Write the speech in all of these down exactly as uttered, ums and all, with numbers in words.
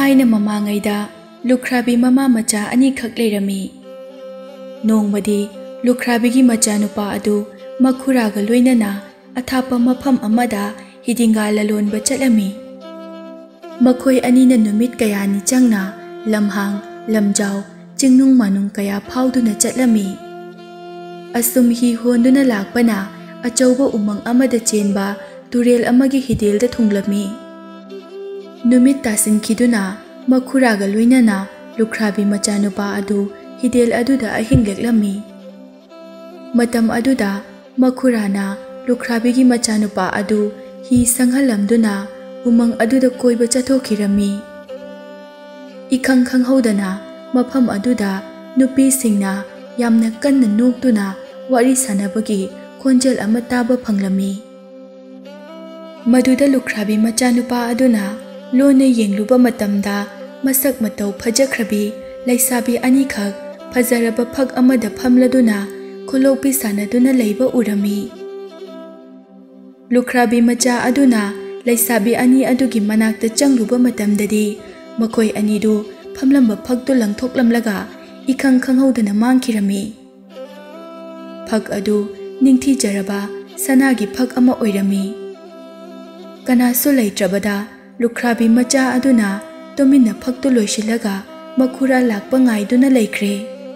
थाइना ममांगैदा लुख्राबी mama मचा अनि खक Laramie नोंगमदी लुख्राबीगी मचा नुपा अदु मखुरागा लोइनना अथापा मफम अमदा हिदिंगा ललोनबा चलमी मखोय अनिना नुमित कयानी चंगना लमहांग लमजाव चिंगनुंग मानुंग कया फाउदुना चलमी असुम ही होंदुना लाकपना अचौबा उमंग अमदा चेनबा तुरेल अमगी हिदेलदा थुंगलमी नुमित तासिनखिदुना मखुरागा लोइनना लुख्राबी मचानुपा अदु हिदेल अदुदा अहिंग लेक्लमी मतम अदुदा मखुराना लुख्राबीगी मचानुपा अदु ही संघलमदुना उमंग अदुदा कोइबा चथोखिरमी इखंग खंगहौदना मफम अदुदा नुपी सिंगना यामना कन्ना नोक्तुना वारी सानबगी खोंजेल अमा ताबा फंगलमी मदुदा लुख्राबी मचानुपा अदुना लोने येंगलुबा मतमदा मसक मतौ फजख्रबी लैसाबी अनिखक फजरबा फग अमदा फमलदुना खुलोपी सानदुना लैबा उरमी लुख्राबी मचा अदुना लैसाबी अनि अदुगी मनाक्ता चंगलुबा मतमददी मखोय अनिदु फमलंबा फगदु लंगथोकलमलगा इखंग खंगहौदना मांखिरमी फग अदु निंथी जरबा सनागी फग अमा ओइरमी कनासु लैत्रबदा लुख्राबी मचा अदुना तोमिन्ना फगदु लोइसिलगा मखुरा लाकपा ngaiduna लैख्रे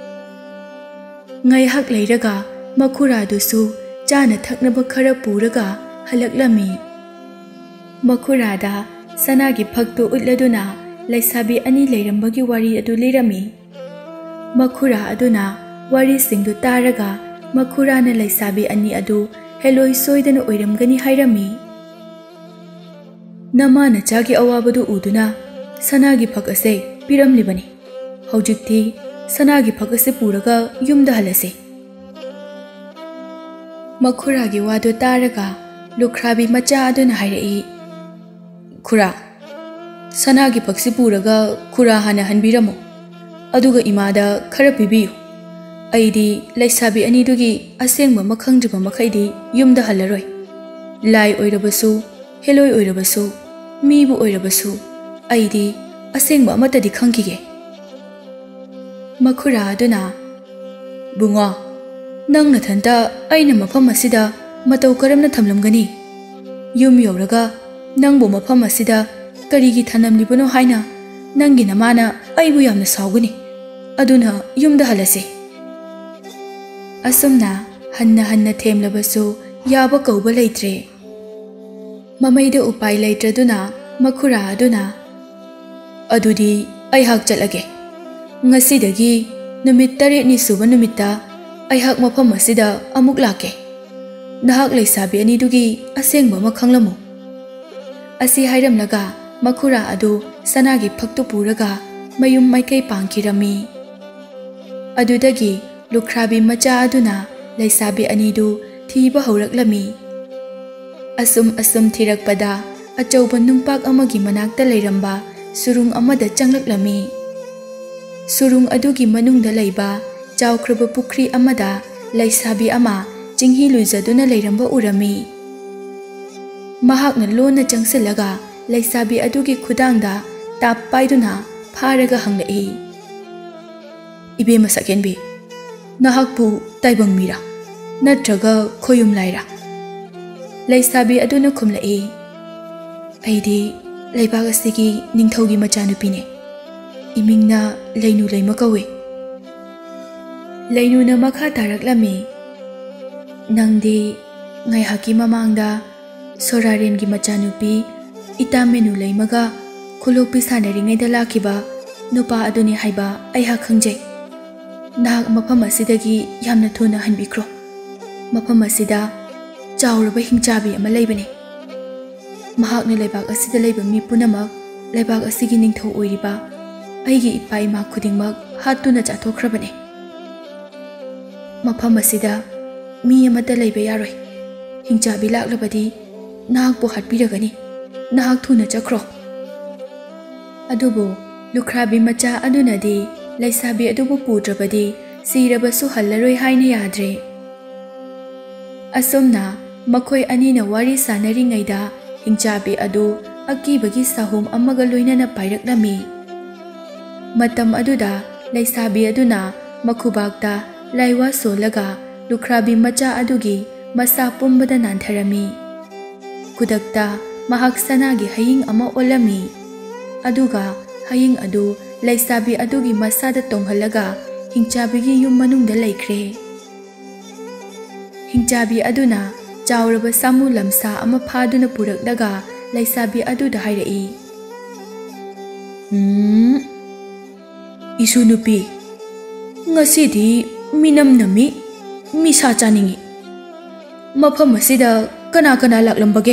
ngaiहक लैरगा मखुरादुसु चाना थकनबा खरा पुरगा हलक्लमी मखुरादा सनागी फगदु उटलदुना लैसाबी अनि लैरंबगी वारी अदु लिरमी मखुरा अदुना वारी सिंगदु तारगा मखुराना लैसाबी अनि अदु हेलोय सोइदना ओइरमगनी हाइरमी नमा नचागी अवाबदु उदुना सनागी फग असे पिरमलिबनी हौजिक्ति सनागी फग असे पुरगा युमदा हलसे मखुरागी वादो तारगा लुख्राबी मचा अदुना हाइरई खुरा सनागी फगसे पुरगा खुरा हाना हनबिरमो अदुगा इमादा खरा पिबियु अइदी लैसाबी अनिदुगी असेंगबा मखंगजबा मखैदी युमदा हलरोय लाई ओइरबसु हेलोय ओइरबसु मीबु ओइरबसु अइदी असेंगबा अमतदी खंगिगे मखुरा अदुना बुंगो नंग नथंता अइना मफम असिदा मतौ करमना थमलमगनी युम यौरगा नंगबु मफम असिदा करिगी थनमलिबनो हाइना नंगी नमाना अइबु यामना साउगनी अदुना युमदा हलसे असुमना हन्ना हन्ना थेमलबसु याबा कौबा लैत्रे ममैदा उपाय लैत्रदुना मखुरा अदुना अदुदी अइहाक चलगे ngasiदगी नुमित तरेटनी सुबा नुमित्ता अइहाक मफम असिदा अमुक लाके नहाक लैसाबी अनिदुगी असेंगबा मा खंगलमो असि हाइरमलगा मखुरा अदु सनागी फगतु पुरगा मयुम माइकै पांखिरमी अदुदगी लुख्राबी मचा अदुना लैसाबी अनिदु थीबा हौरक्लमी असुम असुम थीरकपदा अचौबा नुंपाक अमगी मनाक्ता लैरंबा सुरुंग अमदा चंगलक्लमी सुरुंग अदुगी मनुंगदा लैबा चाउख्रबा पुख्री अमदा लैसाबी अमा चिंही लुइजदुना लैरंबा उरमी महाकना लोना चंगसलगा लैसाबी अदुगी खुदांगदा ताप पाइदुना फारगा हंगलई इबेमा सकेनबी नहाकपु ताइबंग मीरा नत्रगा खोयुम लाइरा लैसाबी अदुना खुमलई अइदी लैबाग असिगी निंगथौगी मचानुपीने इमिंगना लैनु लैमा कवे लैनुना मखा तारक्लमी नंगदी ngaihaki mamangda sorarengi machanupi itamenu leimaga khulokpi sanaringaida lakiba nupa aduni haiba aiha khangjai nahak mafam asidagi yamna thuna hanbikro mafam asida chawraba hingchabi ama leibane mahakna leibak asida leiba mi punamak leibak asigi ningthau oiriba aigi ipai ma khudingmak hatuna chathokhrabane mafam asida mi amata leiba yaroi hingchabi laklabadi nahak po hatpiragani nahak thuna chakro adubo lukhrabi macha adunadi laisabi adubu pudrabadi sirabasu hallaroi haina yadre asomna makhoi anina wari sanari ngaida hingchabi adu akibagi sahum amaga loinana pairak lami Matam aduda laisabi aduna makhubakta laiwa solaga lukhrabi macha adugi masa pumbada nantharami. Kudakta mahak sanagi haying ama olami. Aduga haying adu laisabi adugi masada tonghalaga Hingchabigi yum manungda laikre. Hingchabi aduna chawraba samu lamsa ama phaduna purakdaga laisabi aduda hairai. Hmm Isu nupi ngasidi minam nami misa chaningi. Mafam asida kana kana laklambage.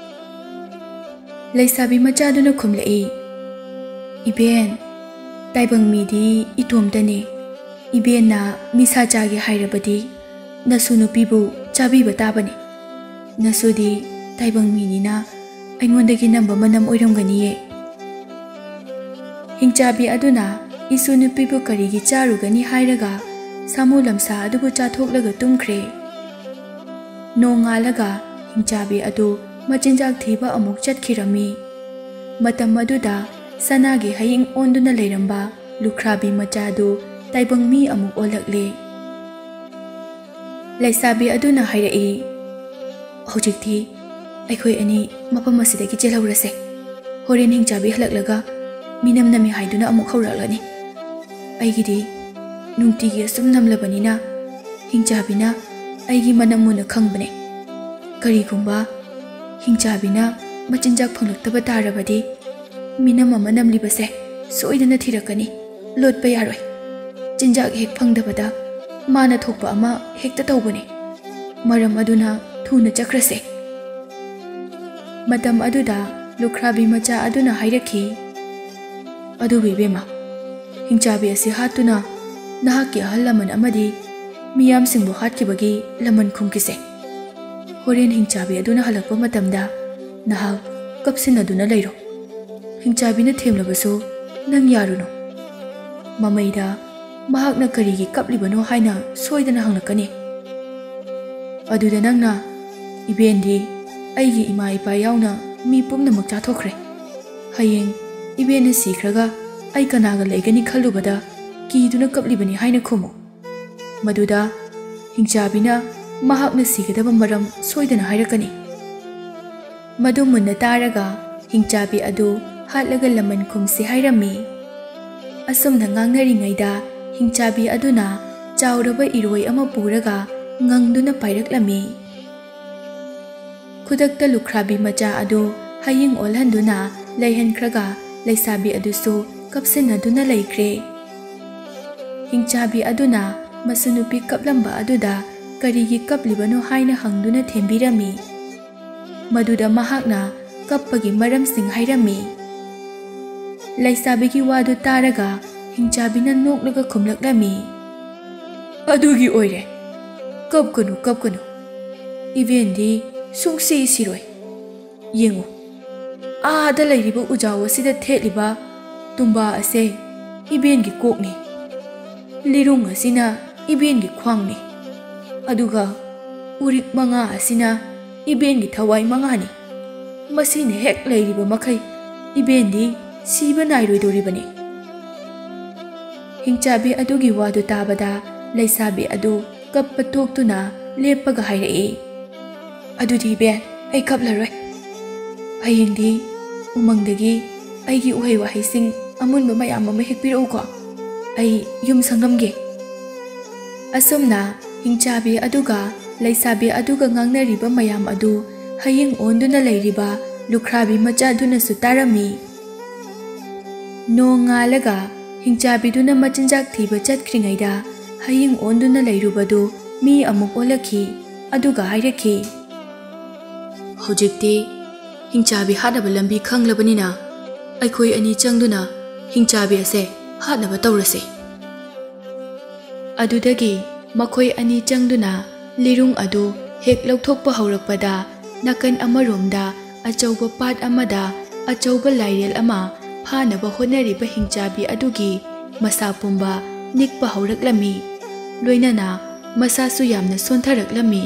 Laisabi machaduna khumlai. Iben taibang midi itomdane. Iben na misa chage hairabadi nasu nupibu chabi batabane. Nasudi taibang mini na aingondagi namba manam oiramganiye. Hingchabi aduna isu nupibu karigi charugani hairaga samu lamsa adubu chathoklaga tumkhre. Nongalaga hingchabi adu machinjak thiba amuk chatkirami. Matam aduda sanagi haying onduna leiramba lukhrabi machadu taibang mi amuk olakle. Laisabi aduna hairai. Hojikti aikhoi ani mapam asidagi chelhaurase. Horen hingchabi halaklaga minam nami haiduna amuk hauraklani. Aigidi nungtigi asum namlabanina hingchabina aigi manamuna khangbane. Karigumba hingchabina machinjak phanglaktaba tarabadi minam ama namlibase soidana thirakani lotpa yaroi. Chinjak hek phangdabada mana thokpa ama hekta tawbane. Maram aduna thuna chakrase. Matam aduda lukhrabi macha aduna hairakhi. Adu bebema hingchabi asi hatuna nahaki ahal laman amadi miyam singbu hatkibagi laman khumkise. Horen hingchabi aduna halakpa matamda nahak kapsin aduna leiro. Hingchabi na themlabasu nang yaruno. Mamaida mahak na karigi kaplibano haina soidana hanglakani. Aduda nangna ibendi aigi ima ipa yauna mi pumnamak chathokre. Hayeng ibena sikhraga ai kanaga laigani khalubada kiduna kaplibani haina khumu. Maduda hingchabina mahakna sigadaba maram soidana hairakani. Madu munna taraga hingchabi adu hatlaga laman khumsi hairami. Asumna ngangnaringaida hingchabi aduna chawraba iroi ama puraga ngangduna pairaklami. Khudakta lukhrabi macha adu haying olhanduna leihankhraga laisabi adusu kapsinaduna laikre. Hingchabi aduna masunupi kaplamba aduda karigi kaplibano haina hangduna thembirami. Maduda mahakna kappagi maramsing hairami. Laisabigi wadu taraga hingchabina noklaga khumlaklami. Adugi oire kapkanu kapkanu ibendi sungsi siroi. Yengu aada lairiba ujawa sida theliba tumba ase ibengi kokni. Lirung asina ibengi khwangni. Aduga urik manga asina ibengi thawai mangani. Masine hek lairiba makai ibendi siba nairoidoribani. Hingchabi adugi wadu tabada laisabi adu kappa toktuna leppaga hairai. Adudi ben ai kaplaroi. Hayengdi umangdagi aigi uhai wahaising amunba mayam ama hekpirauko. Ai yum sangramge. Asumna hingchabi aduga laisabi aduga ngangnariba mayam adu hayeng onduna lairiba lukhrabi macha duna sutarami. Nongalaga hingchabi duna machinjak thiba chatkringaida hayeng onduna lairubadu mi amuk olakhi aduga hairakhi. Hojikti hingchabi hadaba lambi khanglabanina aikhoi ani changduna hingchabi ase hadaba tawrase. Adudagi makhoi ani changduna lirung adu hek lauthokpa haurakpada nakan amaromda achauba pat amada achauba lairel ama phanaba honariba hingchabi adugi masa pumba nikpa hauraklami. Loinana masa su yamna sontaraklami.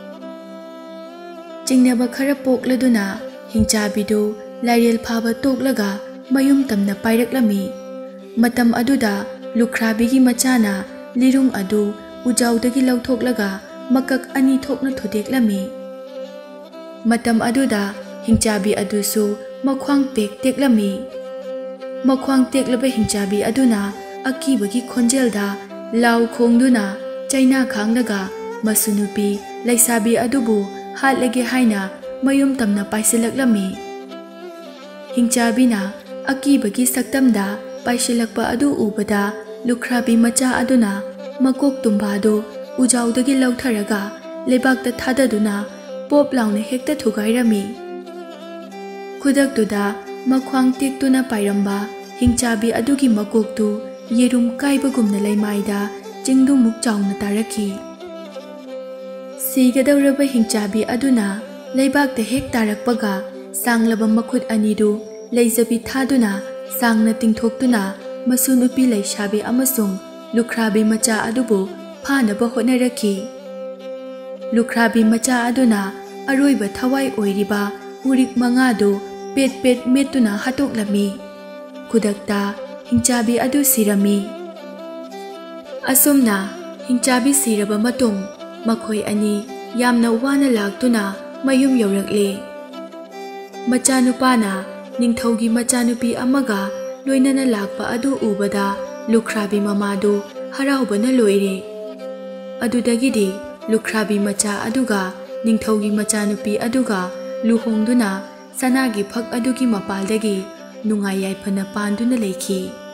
Jingnaba khara pokladuna hingchabidu lairel phaba toklaga mayum tamna pairaklami. Matam aduda lukrabigi machana lirung adu ujaudagi lauthoklaga makak ani thokna thudeklami. Matam aduda Hingchabi adusu makhwang pek teklami. Makhwang teklaba Hingchabi aduna akibagi khonjelda lau khongduna chaina khanglaga masunupi laisabi adubu hatlage haina mayum tamna paisilaklami. Hingchabina akibagi saktamda paisilakpa adu ubada lukrabi macha aduna makok tumbado ujaudagi lautharaga lebakta thadaduna pop launa hekta thugairami. Khudaktuda makhwang tektuna pairamba Hingchabi adugi makoktu yerum kaibagumna laimaida chingdumuk chauna taraki. Sigadawraba Hingchabi aduna leibakta hek tarakpaga sanglaba makhut anidu leizabi thaduna sangna tingthoktuna masunupi laisabi amasung lukrabi macha adubu phanaba hotnaraki. Lukrabi macha aduna aroiba thawai oiriba urik mangadu pet pet metuna hatoklami. Kudakta Hingchabi adu sirami. Asumna Hingchabi siraba matung makhoi ani yamna wana laktuna mayum yaurakle. Machanupana ningthaugi machanupi amaga loinana lakpa adu ubada lukrabi mamadu haraubana loire. Adudagidi lukrabi macha aduga ningthaugi machanupi aduga luhongduna sanagi phak adugi mapaldagi nungai yaifana panduna leikhi.